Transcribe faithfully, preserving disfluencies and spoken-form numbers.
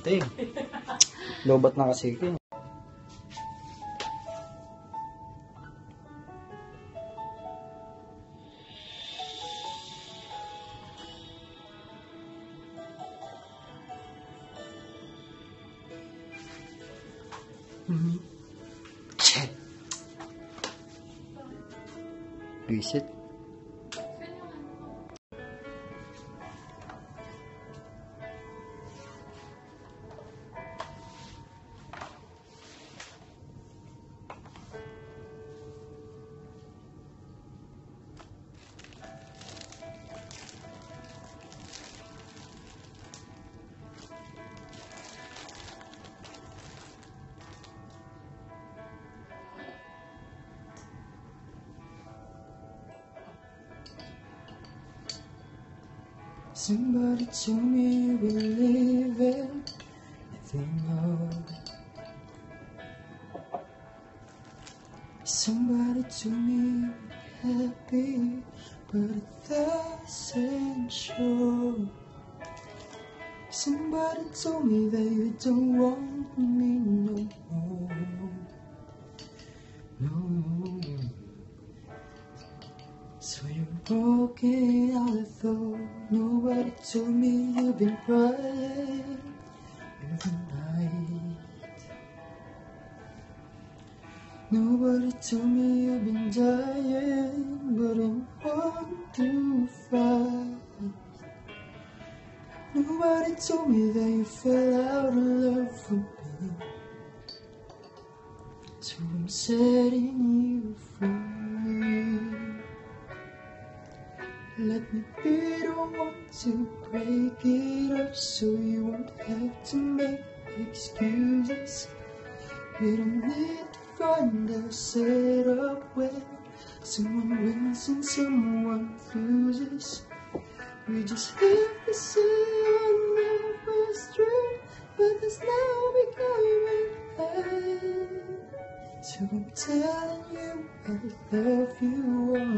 Ate. Lobat na kasi ko. Mm-hmm. Shit. Visit. Somebody told me we live in nothing more. Somebody told me we're happy, but it doesn't show. Somebody told me that you don't want me no more. No. So you're broken out of thought. Nobody told me you've been crying every night. Nobody told me you've been dying, but I'm one to fight. Nobody told me that you fell out of love for me. So I'm setting you free. Let me be the one to break it up, so you won't have to make excuses. We don't need to find a setup where someone wins and someone loses. We just have to say our love was true, but there's now becoming hate. So I'm telling you I love you all